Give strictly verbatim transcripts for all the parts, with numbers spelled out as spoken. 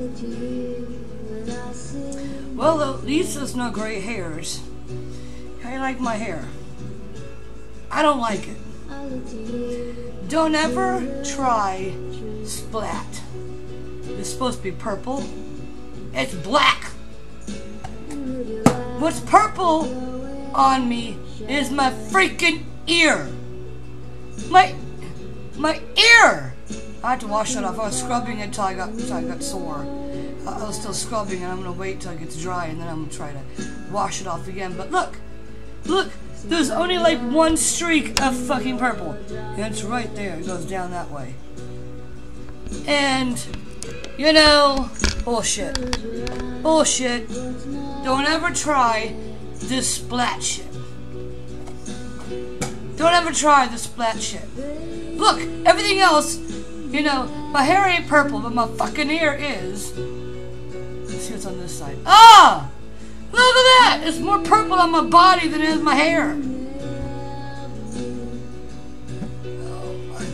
Well, at least there's no gray hairs. How do you like my hair? I don't like it. Don't ever try splat. It's supposed to be purple. It's black. What's purple on me is my freaking ear. My my ear. I had to wash that off. I was scrubbing it until I got until I got sore. I was still scrubbing, and I'm gonna wait till it gets dry, and then I'm gonna try to wash it off again. But look, look. There's only like one streak of fucking purple, and it's right there. It goes down that way. And you know, bullshit, bullshit. Don't ever try this splat shit. Don't ever try this splat shit. Look, everything else, you know, my hair ain't purple, but my fucking ear is. Let's see what's on this side. Ah! Look at that! It's more purple on my body than it is my hair. Oh my.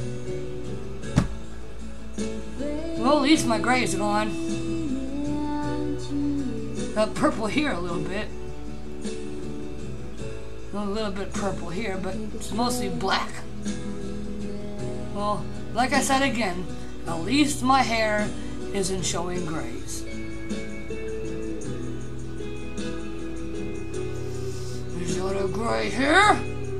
Well, at least my grays are gone. Got purple here a little bit. A little bit purple here, but it's mostly black. Well, like I said again, at least my hair isn't showing grays. Is that a gray hair?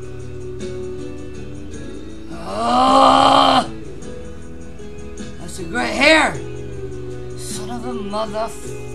Ah! That's a gray hair! Son of a motherfucker.